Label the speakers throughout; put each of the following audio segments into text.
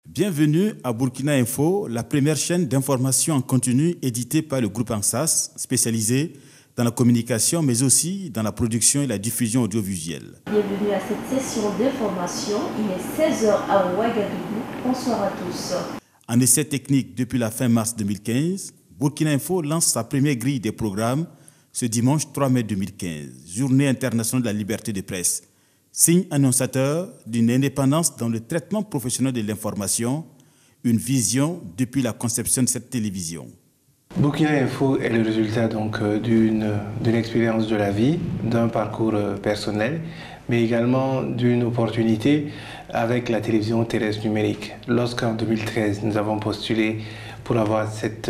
Speaker 1: Bienvenue à Burkina Info, la première chaîne d'information en continu éditée par le groupe ANSAS, spécialisé dans la communication, mais aussi dans la production et la diffusion audiovisuelle.
Speaker 2: Bienvenue à cette session d'information. Il est 16h à Ouagadougou. Bonsoir à tous.
Speaker 1: En essai technique depuis la fin mars 2015, Burkina Info lance sa première grille des programmes ce dimanche 3 mai 2015, Journée internationale de la liberté de presse. Signe annonciateur d'une indépendance dans le traitement professionnel de l'information, une vision depuis la conception de cette télévision.
Speaker 3: Burkina Info est le résultat donc d'une expérience de la vie, d'un parcours personnel, mais également d'une opportunité avec la télévision terrestre numérique. Lorsqu'en 2013, nous avons postulé pour avoir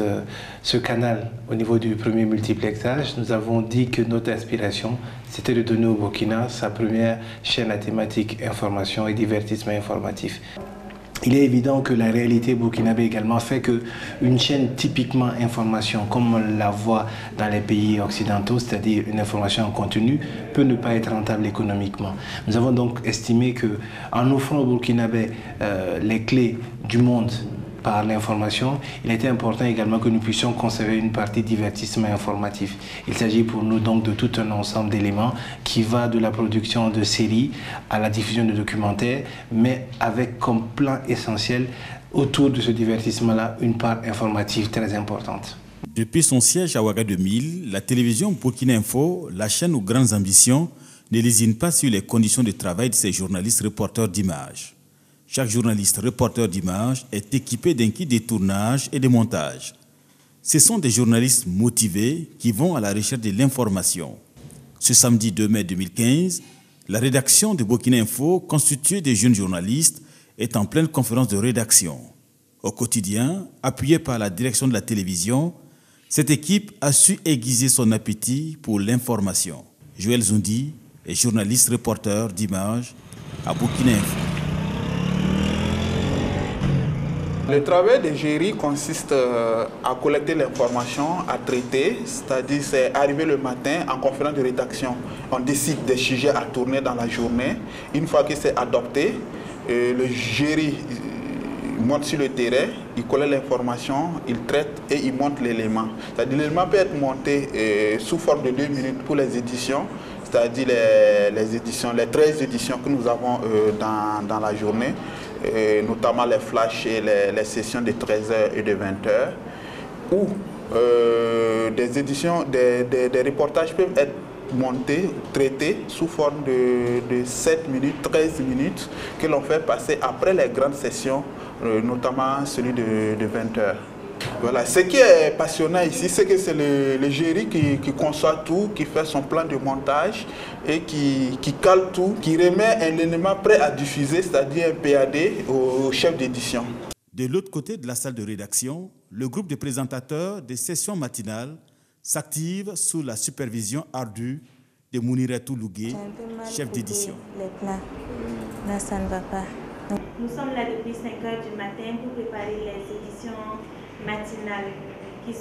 Speaker 3: ce canal au niveau du premier multiplexage, nous avons dit que notre aspiration, c'était de donner au Burkina sa première chaîne à thématique information et divertissement informatif. Il est évident que la réalité burkinabé également fait qu'une chaîne typiquement information, comme on la voit dans les pays occidentaux, c'est-à-dire une information en continu, peut ne pas être rentable économiquement. Nous avons donc estimé qu'en offrant aux Burkinabés les clés du monde par l'information, il était important également que nous puissions conserver une partie divertissement informatif. Il s'agit pour nous donc de tout un ensemble d'éléments qui va de la production de séries à la diffusion de documentaires, mais avec comme plan essentiel autour de ce divertissement-là une part informative très importante.
Speaker 1: Depuis son siège à Ouaga 2000, la télévision Burkina Info, la chaîne aux grandes ambitions, ne lésine pas sur les conditions de travail de ses journalistes reporters d'images. Chaque journaliste reporter d'images est équipé d'un kit de tournage et de montage. Ce sont des journalistes motivés qui vont à la recherche de l'information. Ce samedi 2 mai 2015, la rédaction de Burkina Info, constituée de jeunes journalistes, est en pleine conférence de rédaction. Au quotidien, appuyée par la direction de la télévision, cette équipe a su aiguiser son appétit pour l'information. Joël Zoundi est journaliste reporter d'images à Burkina Info.
Speaker 4: Le travail de jury consiste à collecter l'information, à traiter, c'est-à-dire c'est arriver le matin en conférence de rédaction. On décide des sujets à tourner dans la journée. Une fois que c'est adopté, le jury monte sur le terrain, il collecte l'information, il traite et il monte l'élément. C'est-à-dire l'élément peut être monté sous forme de 2 minutes pour les éditions, c'est-à-dire les 13 éditions que nous avons dans la journée. Notamment les flashs et les sessions de 13h et de 20h, où des reportages peuvent être montés, traités sous forme de 7 minutes, 13 minutes, que l'on fait passer après les grandes sessions, notamment celui de 20h. Voilà. Ce qui est passionnant ici, c'est que c'est le jury qui conçoit tout, qui fait son plan de montage et qui cale tout, qui remet un élément prêt à diffuser, c'est-à-dire un PAD au chef d'édition.
Speaker 1: De l'autre côté de la salle de rédaction, le groupe de présentateurs des sessions matinales s'active sous la supervision ardue de Mouniretou Lougué, chef d'édition.
Speaker 5: Les plats, là ça ne va pas.
Speaker 6: Nous sommes là depuis 5h du matin pour préparer les éditions matinales qui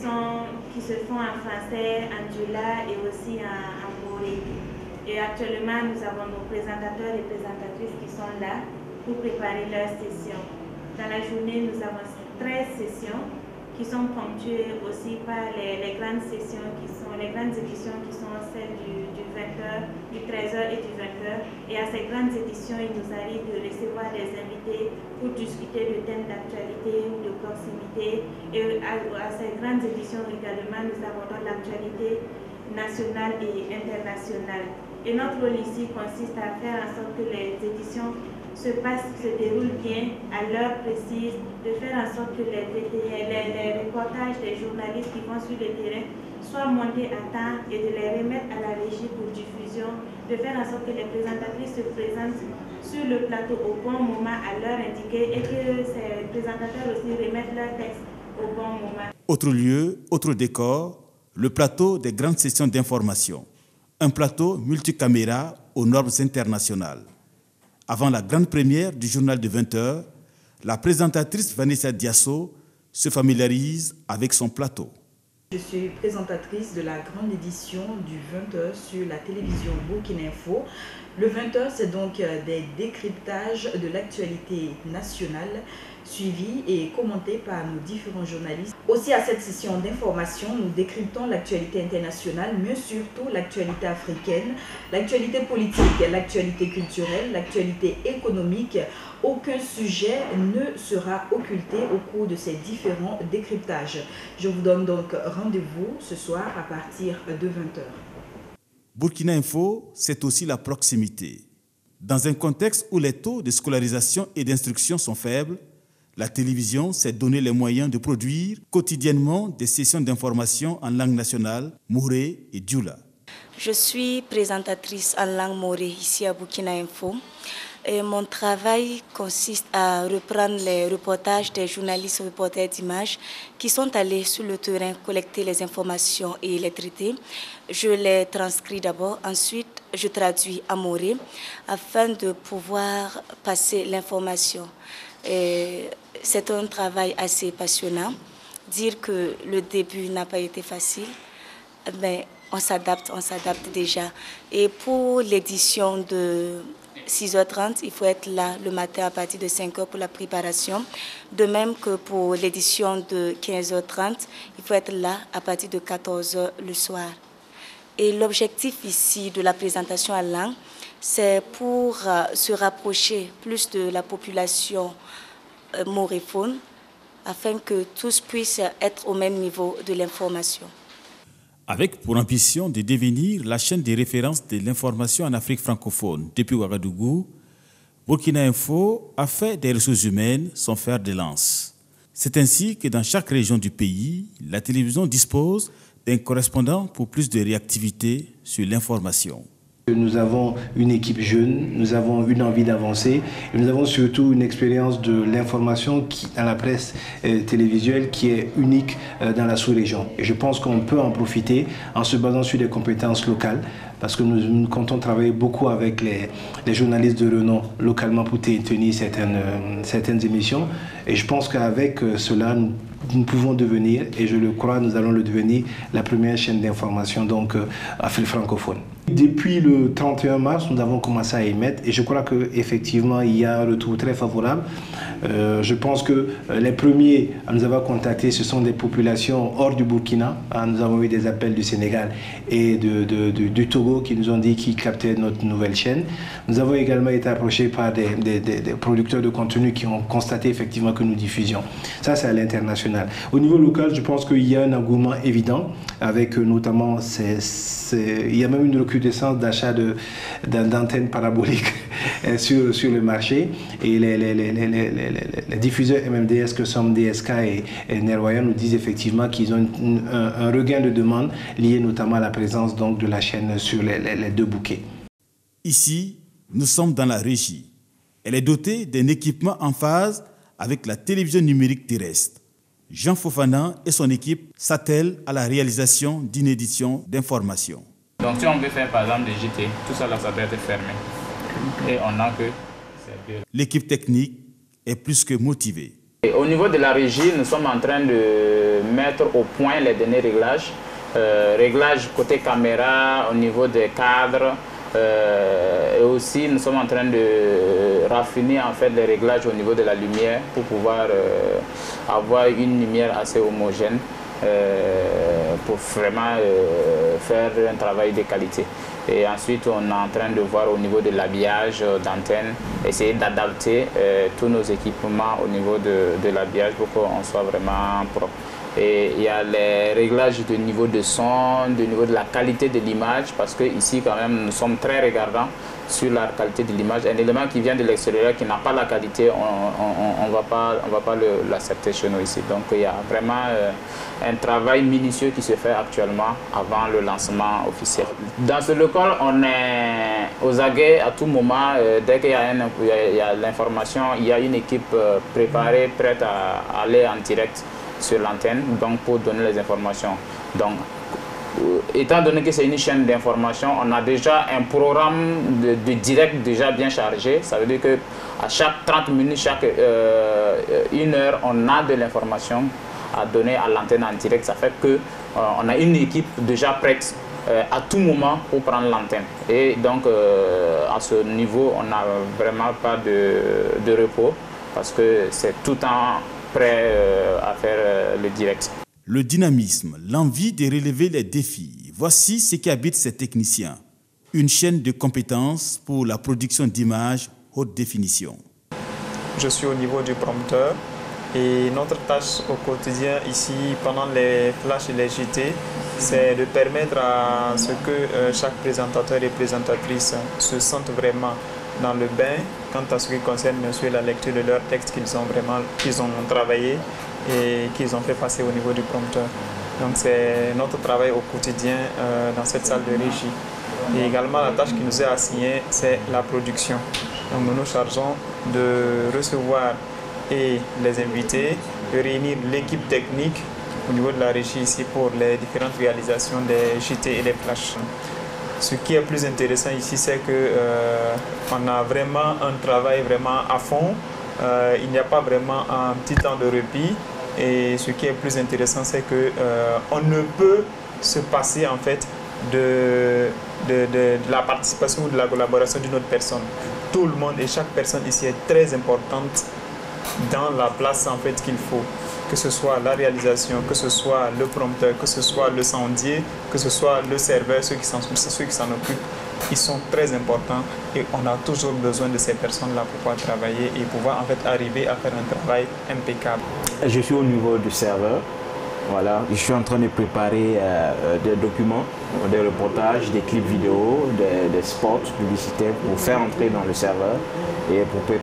Speaker 6: se font en français, en djoula et aussi en boré. Et actuellement, nous avons nos présentateurs et présentatrices qui sont là pour préparer leurs sessions. Dans la journée, nous avons 13 sessions qui sont ponctuées aussi par les grandes sessions les grandes éditions qui sont celles du 20h, du 13h et du 20h. Et à ces grandes éditions, il nous arrive de recevoir des invités pour discuter de thèmes d'actualité ou de proximité. Et à ces grandes éditions également, nous abordons l'actualité nationale et internationale. Et notre rôle ici consiste à faire en sorte que les éditions se déroulent bien à l'heure précise, de faire en sorte que les reportages des journalistes qui vont sur le terrain soient montés à temps et de les remettre à la régie pour diffusion, de faire en sorte que les présentatrices se présentent sur le plateau au bon moment à l'heure indiquée et que ces présentateurs aussi remettent leurs textes au bon moment.
Speaker 1: Autre lieu, autre décor, le plateau des grandes sessions d'information. Un plateau multicaméra aux normes internationales. Avant la grande première du journal de 20h, la présentatrice Vanessa Diasso se familiarise avec son plateau.
Speaker 7: Je suis présentatrice de la grande édition du 20h sur la télévision Burkina Info. Le 20h, c'est donc des décryptages de l'actualité nationale suivis et commentés par nos différents journalistes. Aussi à cette session d'information, nous décryptons l'actualité internationale, mais surtout l'actualité africaine, l'actualité politique, l'actualité culturelle, l'actualité économique. Aucun sujet ne sera occulté au cours de ces différents décryptages. Je vous donne donc rendez-vous ce soir à partir de 20h.
Speaker 1: Burkina Info, c'est aussi la proximité. Dans un contexte où les taux de scolarisation et d'instruction sont faibles, la télévision s'est donné les moyens de produire quotidiennement des sessions d'information en langue nationale, Mouré et Dioula.
Speaker 5: Je suis présentatrice en langue Mouré ici à Burkina Info. Et mon travail consiste à reprendre les reportages des journalistes reporters d'images qui sont allés sur le terrain collecter les informations et les traiter. Je les transcris d'abord, ensuite je traduis à Mouré afin de pouvoir passer l'information. C'est un travail assez passionnant. Dire que le début n'a pas été facile, mais on s'adapte déjà. Et pour l'édition de 6h30, il faut être là le matin à partir de 5h pour la préparation. De même que pour l'édition de 15h30, il faut être là à partir de 14h le soir. Et l'objectif ici de la présentation en langue, c'est pour se rapprocher plus de la population mauréphone, afin que tous puissent être au même niveau de l'information.
Speaker 1: Avec pour ambition de devenir la chaîne de référence de l'information en Afrique francophone depuis Ouagadougou, Burkina Info a fait des ressources humaines son fer de lance. C'est ainsi que dans chaque région du pays, la télévision dispose d'un correspondant pour plus de réactivité sur l'information.
Speaker 3: Nous avons une équipe jeune, nous avons une envie d'avancer et nous avons surtout une expérience de l'information dans la presse télévisuelle qui est unique dans la sous-région. Et je pense qu'on peut en profiter en se basant sur des compétences locales parce que nous comptons travailler beaucoup avec les journalistes de renom localement pour tenir certaines émissions. Et je pense qu'avec cela, nous pouvons devenir, et je le crois, nous allons le devenir, la première chaîne d'information donc Afrique francophone. Depuis le 31 mars, nous avons commencé à émettre et je crois qu'effectivement, il y a un retour très favorable. Je pense que les premiers à nous avoir contactés, ce sont des populations hors du Burkina. Nous avons eu des appels du Sénégal et du Togo qui nous ont dit qu'ils captaient notre nouvelle chaîne. Nous avons également été approchés par des producteurs de contenu qui ont constaté effectivement que nous diffusions. Ça, c'est à l'international. Au niveau local, je pense qu'il y a un engouement évident avec notamment, il y a même une recrudescence d'achat d'antennes paraboliques sur le marché et les diffuseurs MMDS que sont DSK et Nervoyant nous disent effectivement qu'ils ont un regain de demande lié notamment à la présence donc, de la chaîne sur les deux bouquets.
Speaker 1: Ici, nous sommes dans la régie. Elle est dotée d'un équipement en phase avec la télévision numérique terrestre. Jean Fofana et son équipe s'attellent à la réalisation d'une édition d'information.
Speaker 8: Donc si on veut faire par exemple des JT, tout ça là, ça doit être fermé. Et on a que...
Speaker 1: L'équipe technique est plus que motivée.
Speaker 8: Et au niveau de la régie, nous sommes en train de mettre au point les derniers réglages. Réglages côté caméra, au niveau des cadres. Et aussi, nous sommes en train de raffiner en fait les réglages au niveau de la lumière pour pouvoir avoir une lumière assez homogène pour vraiment faire un travail de qualité. Et ensuite, on est en train de voir au niveau de l'habillage d'antenne, essayer d'adapter tous nos équipements au niveau de l'habillage pour qu'on soit vraiment propre. Et il y a les réglages de niveau de son, de niveau de la qualité de l'image, parce que ici quand même nous sommes très regardants sur la qualité de l'image. Un élément qui vient de l'extérieur qui n'a pas la qualité, on ne va pas l'accepter chez nous ici. Donc il y a vraiment un travail minutieux qui se fait actuellement avant le lancement officiel. Dans ce local, on est aux aguets à tout moment. Dès qu'il y a l'information, il y a une équipe préparée, prête à aller en direct sur l'antenne, donc pour donner les informations. Donc, étant donné que c'est une chaîne d'information, on a déjà un programme de direct déjà bien chargé. Ça veut dire qu'à chaque 30 minutes, chaque 1 heure, on a de l'information à donner à l'antenne en direct. Ça fait que on a une équipe déjà prête à tout moment pour prendre l'antenne. Et donc, à ce niveau, on n'a vraiment pas de repos parce que c'est tout le temps prêt à faire le direct.
Speaker 1: Le dynamisme, l'envie de relever les défis, voici ce qui habite ces techniciens. Une chaîne de compétences pour la production d'images haute définition.
Speaker 9: Je suis au niveau du prompteur et notre tâche au quotidien ici pendant les flashs et les JT, c'est de permettre à ce que chaque présentateur et présentatrice se sentent vraiment dans le bain quant à ce qui concerne bien sûr la lecture de leurs textes qu'ils ont travaillé et qu'ils ont fait passer au niveau du prompteur. Donc c'est notre travail au quotidien dans cette salle de régie. Et également la tâche qui nous est assignée, c'est la production. Donc nous nous chargeons de recevoir et les invités, de réunir l'équipe technique au niveau de la régie ici pour les différentes réalisations des JT et des flashs. Ce qui est plus intéressant ici, c'est qu'on a vraiment un travail vraiment à fond. Il n'y a pas vraiment un petit temps de répit. Et ce qui est plus intéressant, c'est qu'on ne peut se passer en fait de la participation ou de la collaboration d'une autre personne. Tout le monde et chaque personne ici est très importante dans la place en fait qu'il faut. Que ce soit la réalisation, que ce soit le prompteur, que ce soit le sondier, que ce soit le serveur, ceux qui s'en occupent, ils sont très importants et on a toujours besoin de ces personnes-là pour pouvoir travailler et pouvoir en fait arriver à faire un travail impeccable.
Speaker 10: Je suis au niveau du serveur. Voilà, je suis en train de préparer des documents, des reportages, des clips vidéo, des spots publicitaires pour faire entrer dans le serveur et pour préparer